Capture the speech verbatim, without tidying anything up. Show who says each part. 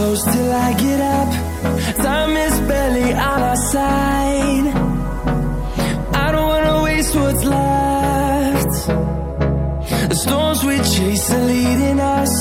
Speaker 1: close till I get up. Time is barely on our side. I don't wanna waste what's left. The storms we chase are leading us.